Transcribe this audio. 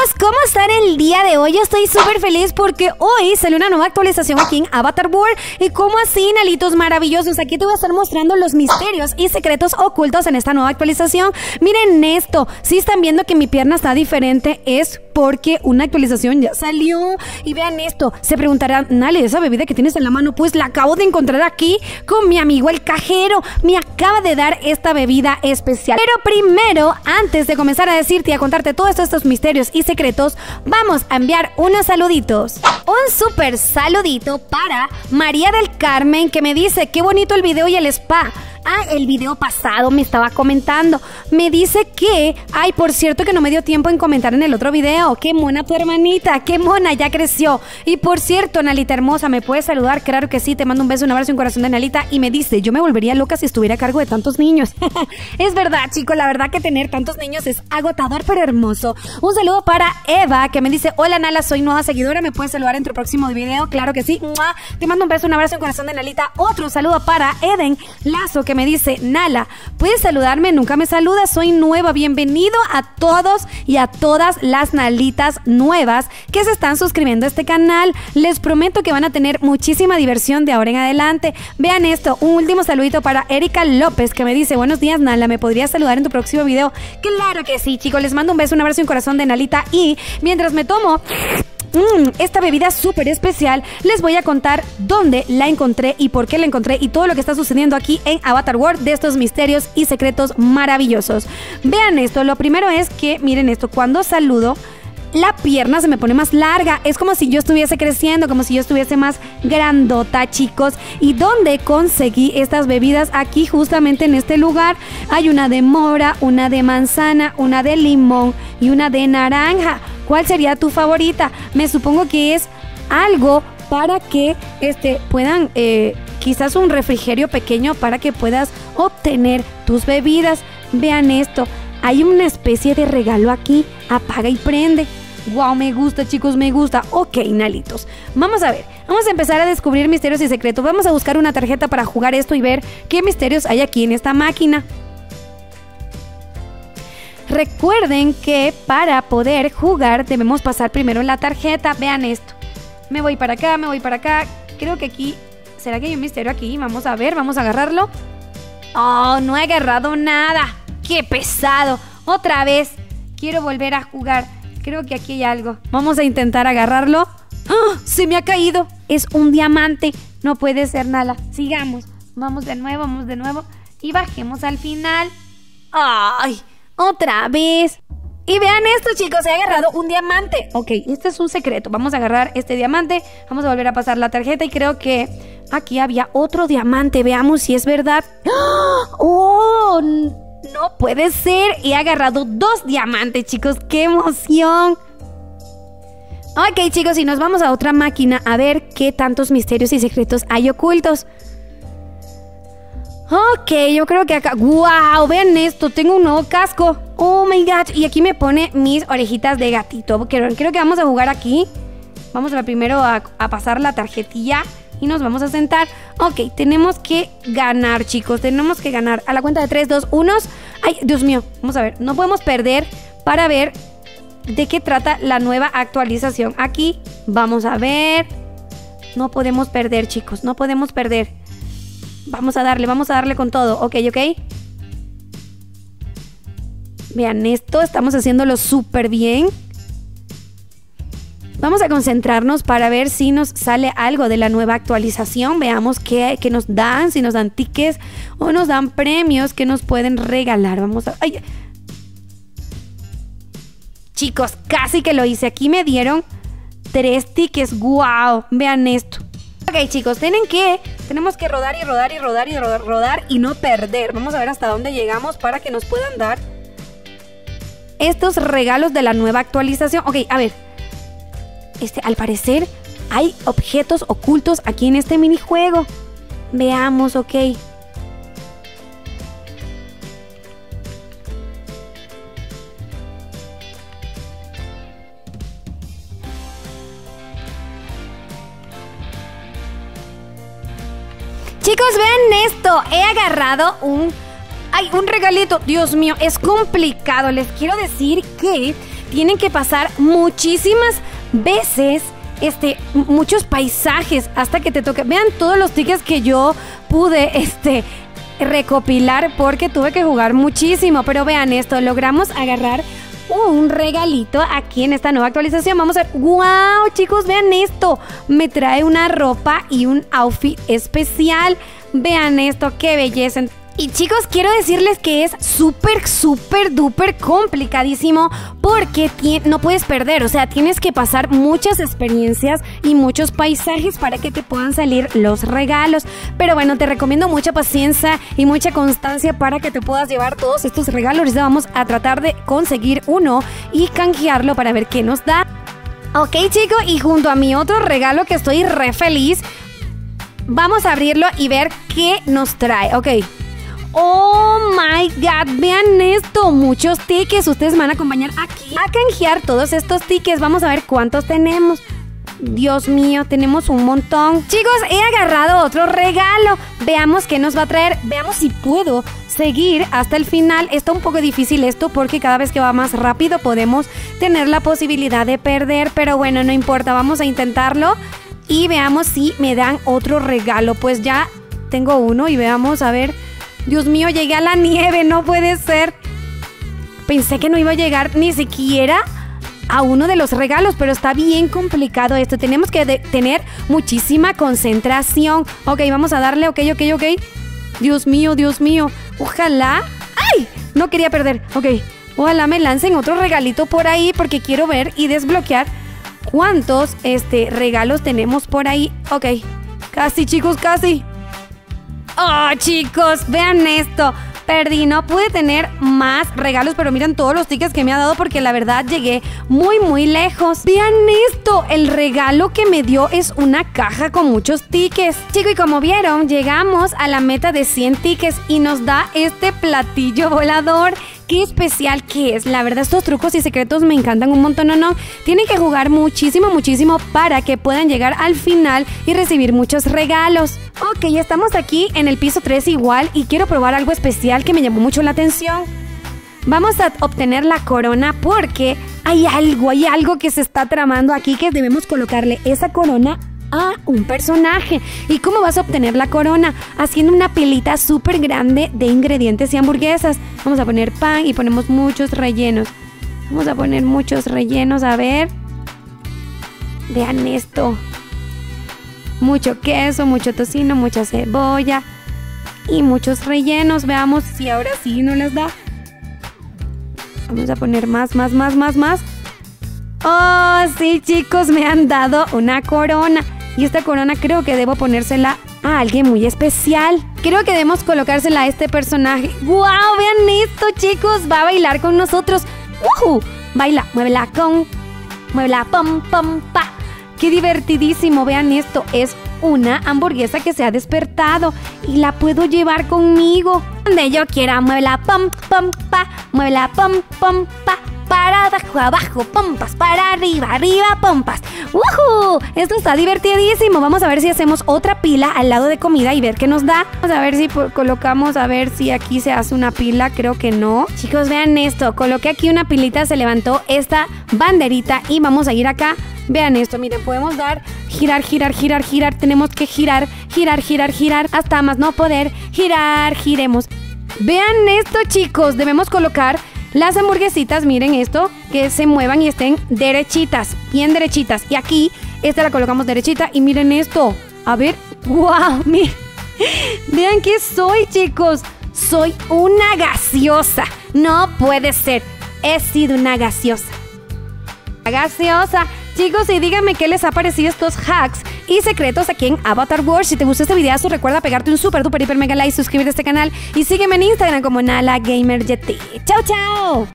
¿cómo están el día de hoy? Yo estoy súper feliz porque hoy salió una nueva actualización aquí en Avatar World. Y como así, Nalitos maravillosos, aquí te voy a estar mostrando los misterios y secretos ocultos en esta nueva actualización. Miren esto, si están viendo que mi pierna está diferente es porque una actualización ya salió. Y vean esto, se preguntarán, Nali, esa bebida que tienes en la mano, pues la acabo de encontrar aquí con mi amigo el cajero. Me acaba de dar esta bebida especial. Pero primero, antes de comenzar a decirte y a contarte todos estos misterios y secretos, vamos a enviar unos saluditos. Un súper saludito para María del Carmen, que me dice, qué bonito el video y el spa. El video pasado me estaba comentando. Me dice que, por cierto que no me dio tiempo en comentar en el otro video. Qué mona tu hermanita, qué mona, ya creció. Y por cierto, Nalita hermosa, ¿me puedes saludar? Claro que sí, te mando un beso, un abrazo y un corazón de Nalita. Y me dice, yo me volvería loca si estuviera a cargo de tantos niños. Es verdad, chicos, la verdad que tener tantos niños es agotador pero hermoso. Un saludo para Eva, que me dice, hola Nala, soy nueva seguidora, ¿me puedes saludar en tu próximo video? Claro que sí. Te mando un beso, un abrazo y un corazón de Nalita. Otro saludo para Eden Lazo, que me dice, Nala, ¿puedes saludarme? Nunca me saludas, soy nueva. Bienvenido a todos y a todas las Nalitas nuevas que se están suscribiendo a este canal. Les prometo que van a tener muchísima diversión de ahora en adelante. Vean esto, un último saludito para Erika López, que me dice, buenos días Nala, ¿me podrías saludar en tu próximo video? Claro que sí, chicos, les mando un beso, un abrazo y un corazón de Nalita. Y mientras me tomo esta bebida súper especial, les voy a contar dónde la encontré y por qué la encontré y todo lo que está sucediendo aquí en Avatar World de estos misterios y secretos maravillosos. Vean esto, lo primero es que, miren esto, cuando saludo, la pierna se me pone más larga, es como si yo estuviese creciendo, como si yo estuviese más grandota, chicos. ¿Y dónde conseguí estas bebidas? Aquí justamente en este lugar. Hay una de mora, una de manzana, una de limón y una de naranja. ¿Cuál sería tu favorita? Me supongo que es algo para que puedan, quizás un refrigerio pequeño para que puedas obtener tus bebidas. Vean esto, hay una especie de regalo aquí, apaga y prende. Wow, me gusta, chicos, me gusta. Ok, Nalitos, vamos a ver, vamos a empezar a descubrir misterios y secretos. Vamos a buscar una tarjeta para jugar esto y ver qué misterios hay aquí en esta máquina. Recuerden que para poder jugar debemos pasar primero la tarjeta. Vean esto, me voy para acá, me voy para acá. Creo que aquí, ¿será que hay un misterio aquí? Vamos a ver, vamos a agarrarlo. Oh, no he agarrado nada. ¡Qué pesado! Otra vez. Quiero volver a jugar. Creo que aquí hay algo. Vamos a intentar agarrarlo. ¡Oh! ¡Se me ha caído! Es un diamante. No puede ser nada. Sigamos. Vamos de nuevo. Y bajemos al final. ¡Ay! ¡Otra vez! Y vean esto, chicos. Se ha agarrado un diamante. Ok, este es un secreto. Vamos a agarrar este diamante. Vamos a volver a pasar la tarjeta. Y creo que aquí había otro diamante. Veamos si es verdad. ¡Oh! No puede ser, he agarrado 2 diamantes, chicos, ¡qué emoción! Ok, chicos, y nos vamos a otra máquina a ver qué tantos misterios y secretos hay ocultos. Ok, yo creo que acá... ¡Wow! Vean esto, tengo un nuevo casco. ¡Oh, my God! Y aquí me pone mis orejitas de gatito. Creo que vamos a jugar aquí. Vamos a primero a pasar la tarjetilla y nos vamos a sentar. Ok, tenemos que ganar, chicos. Tenemos que ganar. A la cuenta de 3, 2, 1. ¡Ay, Dios mío! Vamos a ver. No podemos perder para ver de qué trata la nueva actualización. Aquí, vamos a ver. No podemos perder, chicos. No podemos perder. Vamos a darle con todo. Ok. Vean esto. Estamos haciéndolo súper bien. Vamos a concentrarnos para ver si nos sale algo de la nueva actualización. Veamos qué nos dan, si nos dan tickets o nos dan premios que nos pueden regalar. Vamos a... ¡Ay! Chicos, casi que lo hice. Aquí me dieron 3 tickets. ¡Wow! Vean esto. Ok, chicos, tenemos que rodar y no perder. Vamos a ver hasta dónde llegamos para que nos puedan dar estos regalos de la nueva actualización. Ok, a ver. Al parecer hay objetos ocultos aquí en este minijuego. Veamos, ok. Chicos, vean esto. He agarrado un regalito. Dios mío, es complicado. Les quiero decir que tienen que pasar muchísimas veces muchos paisajes hasta que te toque. Vean todos los tickets que yo pude recopilar porque tuve que jugar muchísimo. Pero vean esto, logramos agarrar un regalito aquí en esta nueva actualización. Vamos a ver. ¡Wow, chicos! Vean esto. Me trae una ropa y un outfit especial. Vean esto, qué belleza. Y chicos, quiero decirles que es súper duper complicadísimo porque no puedes perder, o sea, tienes que pasar muchas experiencias y muchos paisajes para que te puedan salir los regalos. Pero bueno, te recomiendo mucha paciencia y mucha constancia para que te puedas llevar todos estos regalos. Ahorita vamos a tratar de conseguir uno y canjearlo para ver qué nos da. Ok, chicos, y junto a mi otro regalo que estoy re feliz, vamos a abrirlo y ver qué nos trae. Ok. Oh my god, vean esto, muchos tickets. Ustedes me van a acompañar aquí a canjear todos estos tickets. Vamos a ver cuántos tenemos. Dios mío, tenemos un montón. Chicos, he agarrado otro regalo. Veamos qué nos va a traer. Veamos si puedo seguir hasta el final. Está un poco difícil esto porque cada vez que va más rápido podemos tener la posibilidad de perder. Pero bueno, no importa, vamos a intentarlo y veamos si me dan otro regalo. Pues ya tengo uno y veamos, a ver. Dios mío, llegué a la nieve, no puede ser. Pensé que no iba a llegar ni siquiera a uno de los regalos, pero está bien complicado esto. Tenemos que tener muchísima concentración. Ok, vamos a darle, ok. Dios mío. Ojalá. ¡Ay! No quería perder. Ok, ojalá me lancen otro regalito por ahí porque quiero ver y desbloquear cuántos regalos tenemos por ahí. Ok, casi, chicos, casi. Oh, chicos, vean esto. Perdí, no pude tener más regalos, pero miren todos los tickets que me ha dado porque la verdad llegué muy lejos. Vean esto, el regalo que me dio es una caja con muchos tickets. Chicos, y como vieron, llegamos a la meta de 100 tickets y nos da este platillo volador. Qué especial que es. La verdad, estos trucos y secretos me encantan un montón, ¿no? Tienen que jugar muchísimo para que puedan llegar al final y recibir muchos regalos. Ok, ya estamos aquí en el piso 3 igual y quiero probar algo especial que me llamó mucho la atención. Vamos a obtener la corona porque hay algo que se está tramando aquí que debemos colocarle esa corona a un personaje. ¿Y cómo vas a obtener la corona? Haciendo una pilita súper grande de ingredientes y hamburguesas. Vamos a poner pan y ponemos muchos rellenos. Vamos a poner muchos rellenos, a ver. Vean esto. Mucho queso, mucho tocino, mucha cebolla y muchos rellenos. Veamos si ahora sí nos las da. Vamos a poner más. Oh, sí, chicos, me han dado una corona. Y esta corona creo que debo ponérsela a alguien muy especial. Creo que debemos colocársela a este personaje. ¡Wow! Vean esto, chicos. Va a bailar con nosotros. ¡Woohoo! Baila, muévela pom, pa. ¡Qué divertidísimo! Vean esto. Es una hamburguesa que se ha despertado y la puedo llevar conmigo donde yo quiera. Muévela pom, pa. Muévela pom, pa. Para abajo, pompas, para arriba, pompas. ¡Woohoo! Esto está divertidísimo. Vamos a ver si hacemos otra pila al lado de comida y ver qué nos da. Vamos a ver si colocamos, a ver si aquí se hace una pila. Creo que no. Chicos, vean esto. Coloqué aquí una pilita, se levantó esta banderita y vamos a ir acá. Vean esto, miren, podemos dar girar. Tenemos que girar hasta más no poder. Giremos. Vean esto, chicos. Debemos colocar las hamburguesitas, miren esto, que se muevan y estén derechitas, bien derechitas. Y aquí, esta la colocamos derechita y miren esto. A ver, wow, miren. Vean qué soy, chicos. Soy una gaseosa. No puede ser. He sido una gaseosa. Chicos, y díganme qué les ha parecido estos hacks y secretos aquí en Avatar World. Si te gustó este video, recuerda pegarte un super duper hiper mega like, suscribirte a este canal y sígueme en Instagram como NalaGamerYeti. ¡Chao, chao!